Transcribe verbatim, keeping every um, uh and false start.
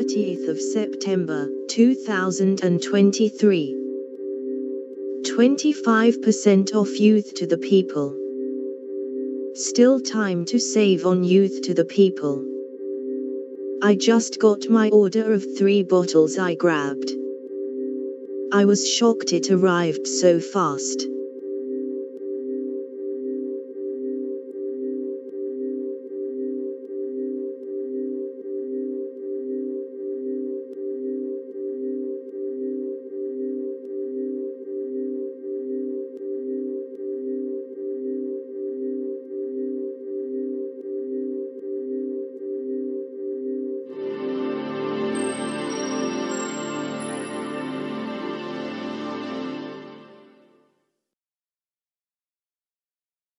thirtieth of September, two thousand twenty-three. twenty-five percent off Youth to the People. Still time to save on Youth to the People. I just got my order of three bottles I grabbed. I was shocked it arrived so fast.